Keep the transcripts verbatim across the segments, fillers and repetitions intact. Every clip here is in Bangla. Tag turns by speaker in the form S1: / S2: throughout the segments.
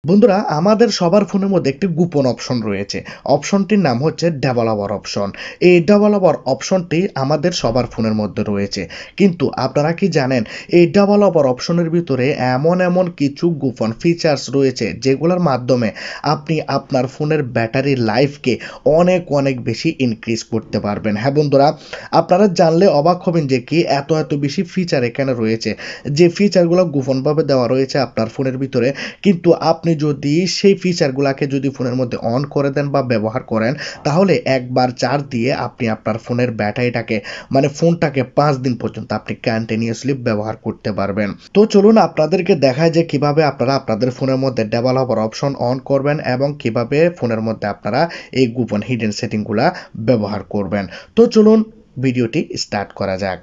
S1: বন্ধুরা আমাদের সবার ফোনের মধ্যে একটি গোপন অপশন রয়েছে। অপশনটির নাম হচ্ছে ডেভেলপার অপশন। এই ডেভেলপার অপশনটি আমাদের সবার ফোনের মধ্যে রয়েছে, কিন্তু আপনারা কি জানেন এই ডেভেলপার অপশনের ভিতরে এমন এমন কিছু গোপন ফিচার্স রয়েছে যেগুলোর মাধ্যমে আপনি আপনার ফোনের ব্যাটারি লাইফকে অনেক অনেক বেশি ইনক্রিজ করতে পারবেন। হ্যাঁ বন্ধুরা, আপনারা জানলে অবাক হবেন যে কি এত এত বেশি ফিচার এখানে রয়েছে, যে ফিচারগুলো গোপনভাবে দেওয়া রয়েছে আপনার ফোনের ভিতরে, কিন্তু আপনি যদি সেই ফিচারগুলোকে যদি ফোনের মধ্যে অন করে দেন বা ব্যবহার করেন, তাহলে একবার চার্জ দিয়ে আপনি আপনার ফোনের ব্যাটারিটাকে মানে ফোনটাকে পাঁচ দিন পর্যন্ত আপনি কন্টিনিউয়াসলি ব্যবহার করতে পারবেন। তো চলুন আপনাদেরকে দেখায় যে কিভাবে আপনারা আপনাদের ফোনের মধ্যে ডেভেলপার অপশন অন করবেন এবং কিভাবে ফোনের মধ্যে আপনারা এই গোপন হিডেন সেটিংগুলা ব্যবহার করবেন। তো চলুন ভিডিওটি স্টার্ট করা যাক।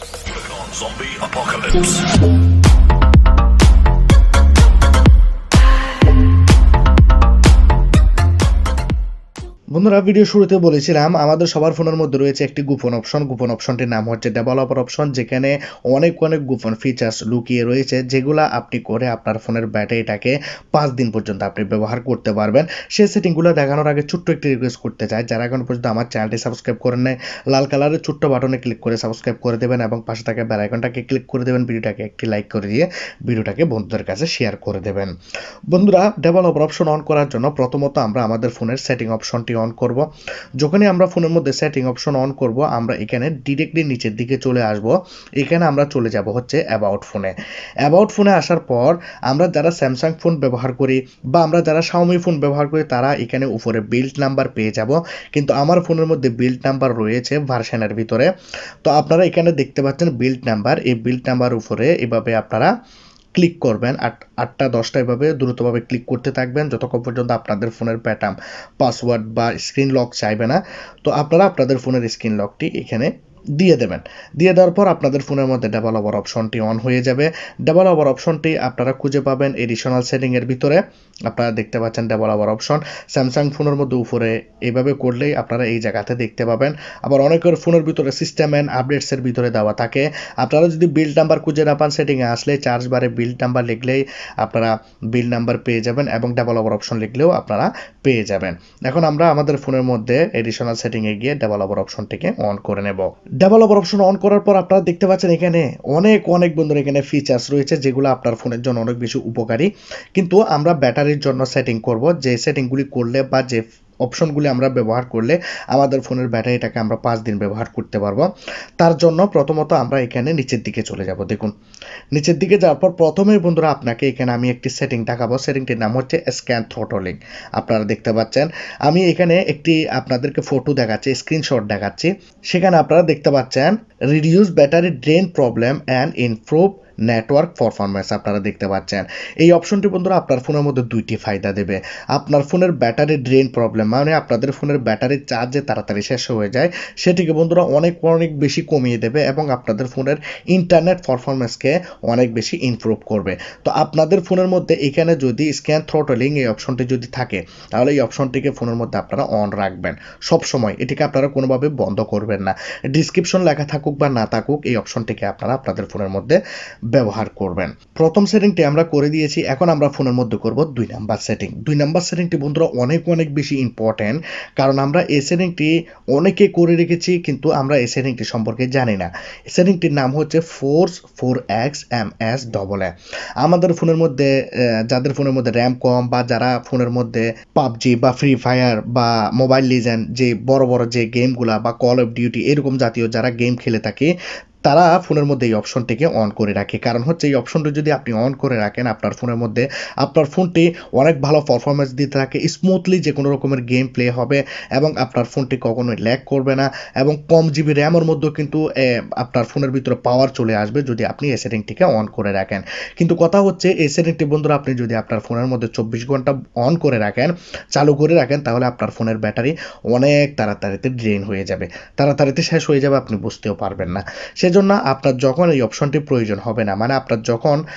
S1: বন্ধুরা, ভিডিও শুরুতে বলেছিলাম আমাদের সবার ফোনের মধ্যে রয়েছে একটি গোপন অপশন। গোপন অপশনটির নাম হচ্ছে ডেভেলপার অপশন, যেখানে অনেক অনেক গোপন ফিচার্স লুকিয়ে রয়েছে যেগুলো আপনি করে আপনার ফোনের ব্যাটারিটাকে পাঁচ দিন পর্যন্ত আপনি ব্যবহার করতে পারবেন। সেই সেটিংগুলো দেখানোর আগে ছোট্ট একটি রিকোয়েস্ট করতে চাই, যারা এখন পর্যন্ত আমার চ্যানেলটি সাবস্ক্রাইব করেন নাই, লাল কালারের ছোট্ট বাটনে ক্লিক করে সাবস্ক্রাইব করে দেবেন এবং পাশে থাকা বেল আইকনটাকে ক্লিক করে দেবেন। ভিডিওটাকে একটি লাইক করে দিয়ে ভিডিওটাকে বন্ধুদের কাছে শেয়ার করে দেবেন। বন্ধুরা, ডেভেলপার অপশন অন করার জন্য প্রথমত আমরা আমাদের ফোনের সেটিং অপশনটি অন করব। যখনই আমরা ফোনের মধ্যে সেটিং অপশন অন করব, আমরা এখানে ডিরেক্টলি নিচের দিকে চলে আসব। এখানে আমরা চলে যাব হচ্ছে অ্যাবাউট ফোনে। অ্যাবাউট ফোনে আসার পর আমরা যারা স্যামসাং ফোন ব্যবহার করি বা আমরা যারা শাওমি ফোন ব্যবহার করি, তারা এখানে উপরে বিল্ড নাম্বার পেয়ে যাব। কিন্তু আমার ফোনের মধ্যে বিল্ড নাম্বার রয়েছে ভার্সনের ভিতরে। তো আপনারা এখানে দেখতে পাচ্ছেন বিল্ড নাম্বার। এই বিল্ড নাম্বার উপরে এভাবে আপনারা ক্লিক করবেন, আট আটটা দশটা এভাবে দ্রুতভাবে ক্লিক করতে থাকবেন যতক্ষণ পর্যন্ত আপনাদের ফোনের প্যাটার্ন পাসওয়ার্ড বা স্ক্রিন লক চাইবে না। তো আপনারা আপনাদের ফোনের স্ক্রিন লকটি এখানে দিয়ে দেবেন। দিয়ে দেওয়ার পর আপনাদের ফোনের মধ্যে ডেভেলপার অপশনটি অন হয়ে যাবে। ডেভেলপার অপশনটি আপনারা খুঁজে পাবেন এডিশনাল সেটিংয়ের ভিতরে। আপনারা দেখতে পাচ্ছেন ডেভেলপার অপশন। স্যামসাং ফোনের মধ্যে উপরে এইভাবে করলেই আপনারা এই জায়গাতে দেখতে পাবেন। আবার অনেকের ফোনের ভিতরে সিস্টেম অ্যান্ড আপডেটসের ভিতরে দেওয়া থাকে। আপনারা যদি বিল্ড নাম্বার খুঁজে না পান, সেটিংয়ে আসলে চার্জ বারে বিল্ড নাম্বার লিখলেই আপনারা বিল্ড নাম্বার পেয়ে যাবেন এবং ডেভেলপার অপশন লিখলেও আপনারা পেয়ে যাবেন। এখন আমরা আমাদের ফোনের মধ্যে এডিশনাল সেটিংয়ে গিয়ে ডেভেলপার অপশনটিকে অন করে নেব। ডেভেলপার অপশন অন করার পর আপনারা দেখতে পাচ্ছেন এখানে অনেক অনেক বন্ধুরা এখানে ফিচার্স রয়েছে যেগুলো আপনার ফোনের জন্য অনেক বেশি উপকারী। কিন্তু আমরা ব্যাটারির জন্য সেটিং করব, যে সেটিংগুলি করলে বা যে অপশনগুলি আমরা ব্যবহার করলে আমাদের ফোনের ব্যাটারিটাকে আমরা পাঁচ দিন ব্যবহার করতে পারবো। তার জন্য প্রথমত আমরা এখানে নিচের দিকে চলে যাব। দেখুন, নিচের দিকে যাওয়ার পর প্রথমেই বন্ধুরা আপনাকে এখানে আমি একটি সেটিং দেখাবো। সেটিংটির নাম হচ্ছে স্ক্যান থ্রোটলিং। আপনারা দেখতে পাচ্ছেন আমি এখানে একটি আপনাদেরকে ফটো দেখাচ্ছি, স্ক্রিনশট দেখাচ্ছি। সেখানে আপনারা দেখতে পাচ্ছেন reduce battery drain problem and improve network performance. আপনারা দেখতে পাচ্ছেন এই অপশনটি বন্ধুরা আপনার ফোনের মধ্যে দুইটি ফায়দা দেবে। আপনার ফোনের ব্যাটারি ড্রেন প্রবলেম মানে আপনাদের ফোনের ব্যাটারির চার্জ যে তাড়াতাড়ি শেষ হয়ে যায়, সেটিকে বন্ধুরা অনেক অনেক বেশি কমিয়ে দেবে এবং আপনাদের ফোনের ইন্টারনেট পারফরম্যান্সকে অনেক বেশি ইমপ্রুভ করবে। তো আপনাদের ফোনের মধ্যে এখানে যদি স্ক্যান থ্রোটলিং এই অপশনটি যদি থাকে, তাহলে এই অপশনটিকে ফোনের মধ্যে আপনারা অন রাখবেন সব সময়। এটিকে আপনারা কোনোভাবে বন্ধ করবেন না। ডিসক্রিপশন লেখা থাকুক বা না থাকুক, এই অপশনটিকে আপনারা আপনাদের ফোনের মধ্যে ব্যবহার করবেন। প্রথম সেটিংটি আমরা করে দিয়েছি। এখন আমরা ফোনের মধ্যে করব দুই নাম্বার সেটিং। দুই নাম্বার সেটিংটি বন্ধুরা অনেক অনেক বেশি ইম্পর্টেন্ট, কারণ আমরা এই সেটিংটি অনেকে করে রেখেছি কিন্তু আমরা এই সেটিংটি সম্পর্কে জানি না। সেটিংটির নাম হচ্ছে force four X M S double A. আমাদের ফোনের মধ্যে যাদের ফোনের মধ্যে র্যাম কম বা যারা ফোনের মধ্যে পাবজি বা ফ্রি ফায়ার বা মোবাইল লিজেন্ড যে বড় বড় যে গেমগুলা বা কল অফ ডিউটি এরকম জাতীয় যারা গেম খেলে থাকে, তারা ফোনের মধ্যে এই অপশনটিকে অন করে রাখে। কারণ হচ্ছে এই অপশনটি যদি আপনি অন করে রাখেন আপনার ফোনের মধ্যে, আপনার ফোনটি অনেক ভালো পারফরমেন্স দিতে থাকে, স্মুথলি যে কোনো রকমের গেম প্লে হবে এবং আপনার ফোনটি কখনোই ল্যাগ করবে না এবং কম জিবি র্যামের মধ্যেও কিন্তু আপনার ফোনের ভিতরে পাওয়ার চলে আসবে যদি আপনি এই সেটিংটিকে অন করে রাখেন। কিন্তু কথা হচ্ছে এই সেটিংটি বন্ধুরা আপনি যদি আপনার ফোনের মধ্যে চব্বিশ ঘন্টা অন করে রাখেন, চালু করে রাখেন, তাহলে আপনার ফোনের ব্যাটারি অনেক তাড়াতাড়িতে ড্রেন হয়ে যাবে, তাড়াতাড়িতে শেষ হয়ে যাবে, আপনি বুঝতেও পারবেন না। সেজন্য আপনার যখন এই অপশনটি প্রয়োজন হবে না, মানে আপনার যখন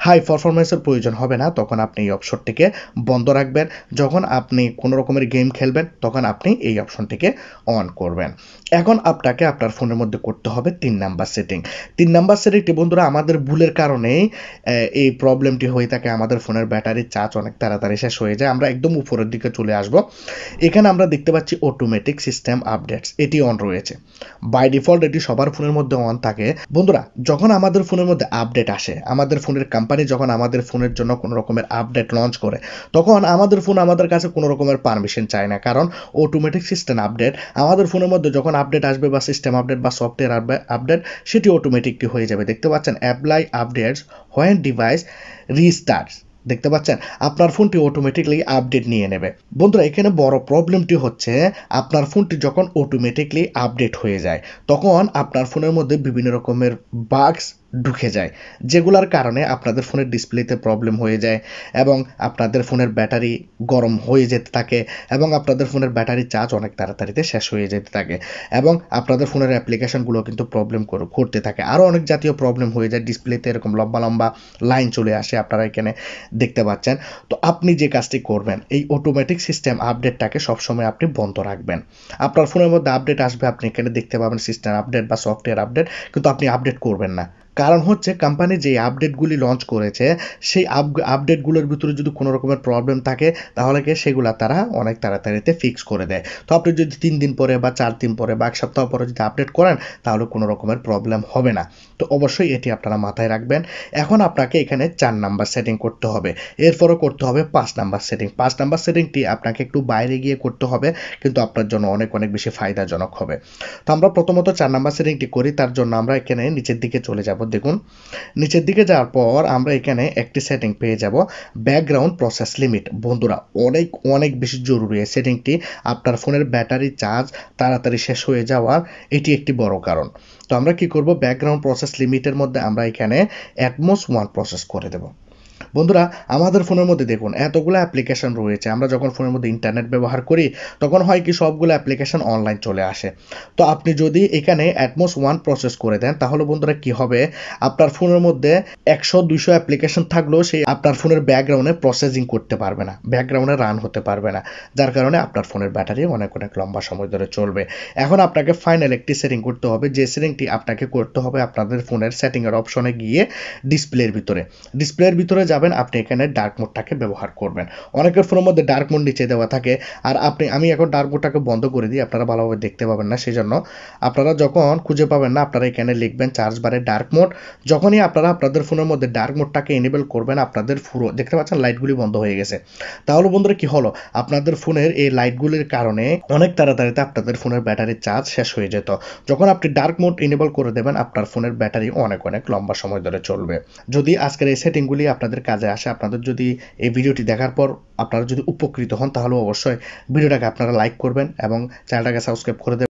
S1: হাই পারফরমেন্সের প্রয়োজন হবে না, তখন আপনি এই অপশনটিকে বন্ধ রাখবেন। যখন আপনি কোনো রকমের গেম খেলবেন তখন আপনি এই অপশনটিকে অন করবেন। এখন আপনাকে আপনার ফোনের মধ্যে করতে হবে তিন নাম্বার সেটিং। তিন নাম্বার সেটিংটি বন্ধুরা আমাদের ভুলের কারণেই এই প্রবলেমটি হয়ে থাকে, আমাদের ফোনের ব্যাটারির চার্জ অনেক তাড়াতাড়ি শেষ হয়ে যায়। আমরা একদম উপরের দিকে চলে আসব। এখানে আমরা দেখতে পাচ্ছি অটোমেটিক সিস্টেম আপডেটস, এটি অন রয়েছে। বাই ডিফল্ট এটি সবার ফোনের মধ্যে অন থাকে। বন্ধুরা যখন আমাদের ফোনের মধ্যে আপডেট আসে, আমাদের ফোনের কোম্পানি যখন আমাদের ফোনের জন্য কোনো রকমের আপডেট লঞ্চ করে, তখন আমাদের ফোন আমাদের কাছে কোনো রকমের পারমিশন চায় না, কারণ অটোমেটিক সিস্টেম আপডেট আমাদের ফোনের মধ্যে যখন আপডেট আসবে বা সিস্টেম আপডেট বা সফটওয়্যার আপডেট, সেটি অটোমেটিকলি হয়ে যাবে। দেখতে পাচ্ছেন apply updates when device restarts, দেখতে পাচ্ছেন আপনার ফোনটি অটোমেটিকলি আপডেট নিয়ে নেবে। বন্ধুরা এখানে বড় প্রবলেমটি হচ্ছে, আপনার ফোনটি যখন অটোমেটিকলি আপডেট হয়ে যায় তখন আপনার ফোনের মধ্যে বিভিন্ন রকমের বাগস ঢুকে যায়, যেগুলোর কারণে আপনাদের ফোনের ডিসপ্লেতে প্রবলেম হয়ে যায় এবং আপনাদের ফোনের ব্যাটারি গরম হয়ে যেতে থাকে এবং আপনাদের ফোনের ব্যাটারি চার্জ অনেক তাড়াতাড়িতে শেষ হয়ে যেতে থাকে এবং আপনাদের ফোনের অ্যাপ্লিকেশনগুলো কিন্তু প্রবলেম করতে থাকে। আরও অনেক জাতীয় প্রবলেম হয়ে যায়, ডিসপ্লেতে এরকম লম্বা লম্বা লাইন চলে আসে, আপনারা এখানে দেখতে পাচ্ছেন। তো আপনি যে কাজটি করবেন, এই অটোমেটিক সিস্টেম আপডেটটাকে সবসময় আপনি বন্ধ রাখবেন। আপনার ফোনের মধ্যে আপডেট আসবে, আপনি এখানে দেখতে পাবেন সিস্টেম আপডেট বা সফটওয়্যার আপডেট, কিন্তু আপনি আপডেট করবেন না। কারণ হচ্ছে কোম্পানি যে আপডেটগুলি লঞ্চ করেছে সেই আপডেটগুলোর ভিতরে যদি কোনো রকমের প্রবলেম থাকে তাহলে কি সেগুলো তারা অনেক তাড়াতাড়িতে ফিক্স করে দেয়। তো আপনি যদি তিন দিন পরে বা চার দিন পরে বা এক সপ্তাহ পরে যদি আপডেট করেন তাহলে কোনো রকমের প্রবলেম হবে না। তো অবশ্যই এটি আপনারা মাথায় রাখবেন। এখন আপনাকে এখানে চার নাম্বার সেটিং করতে হবে, এরপরও করতে হবে পাঁচ নাম্বার সেটিং। পাঁচ নাম্বার সেটিংটি আপনাকে একটু বাইরে গিয়ে করতে হবে, কিন্তু আপনার জন্য অনেক অনেক বেশি ফায়দাজনক হবে। তো আমরা প্রথমত চার নাম্বার সেটিংটি করি, তার জন্য আমরা এখানে নিচের দিকে চলে যাব। দেখুন নিচের দিকে যাওয়ার পর আমরা এখানে একটি সেটিং পেয়ে যাব, ব্যাকগ্রাউন্ড প্রসেস লিমিট। বন্ধুরা অনেক অনেক বেশি জরুরি এই সেটিংটি, আপনার ফোনের ব্যাটারি চার্জ তাড়াতাড়ি শেষ হয়ে যাওয়ার এটি একটি বড় কারণ। তো আমরা কি করব, ব্যাকগ্রাউন্ড প্রসেস লিমিটের মধ্যে আমরা এখানে অ্যাটমোস ওয়ান প্রসেস করে দেব। বন্ধুরা আমাদের ফোনের মধ্যে দেখুন এতগুলো অ্যাপ্লিকেশন রয়েছে, আমরা যখন ফোনের মধ্যে ইন্টারনেট ব্যবহার করি তখন হয় কি সবগুলো অ্যাপ্লিকেশন অনলাইন চলে আসে। তো আপনি যদি এখানে অ্যাটমোস ওয়ান প্রসেস করে দেন তাহলে বন্ধুরা কি হবে, আপনার ফোনের মধ্যে একশো দুইশো অ্যাপ্লিকেশন থাকলেও সেই আপনার ফোনের ব্যাকগ্রাউন্ডে প্রসেসিং করতে পারবে না, ব্যাকগ্রাউন্ডে রান হতে পারবে না, যার কারণে আপনার ফোনের ব্যাটারি অনেক অনেক লম্বা সময় ধরে চলবে। এখন আপনাকে ফাইনাল একটি সেটিং করতে হবে, যে সেটিংটি আপনাকে করতে হবে আপনাদের ফোনের সেটিংয়ের অপশনে গিয়ে ডিসপ্লের ভিতরে ডিসপ্লের ভিতরে যাবেন, আপনি এখানে ডার্ক মোডটাকে ব্যবহার করবেন। অনেকের ফোনের মধ্যে ডার্ক মোড নিচে দেওয়া থাকে, আর আপনি আমি এখন ডার্ক মোডটাকে বন্ধ করে দিই, আপনারা ভালোভাবে দেখতে পাবেন না, সেই জন্য আপনারা যখন খুঁজে পাবেন না আপনারা এখানে লিখবেন চার্জ বারে ডার্ক মোড। যখনই আপনারা আপনাদের ফোনের মধ্যে ডার্ক মোডটাকে এনেবল করবেন আপনাদের পুরো দেখতে পাচ্ছেন লাইটগুলি বন্ধ হয়ে গেছে। তাহলে বন্ধুরা কি হলো, আপনাদের ফোনের এই লাইটগুলির কারণে অনেক তাড়াতাড়িতে আপনাদের ফোনের ব্যাটারির চার্জ শেষ হয়ে যেত। যখন আপনি ডার্ক মোড এনেবল করে দেবেন আপনার ফোনের ব্যাটারি অনেক অনেক লম্বা সময় ধরে চলবে। যদি আজকের এই সেটিংগুলি আপনাদের কাজে আসে, আপনাদের যদি এই ভিডিওটি দেখার পর আপনারা যদি উপকৃত হন তাহলে অবশ্যই ভিডিওটাকে আপনারা লাইক করবেন এবং চ্যানেলটাকে সাবস্ক্রাইব করে দেবেন।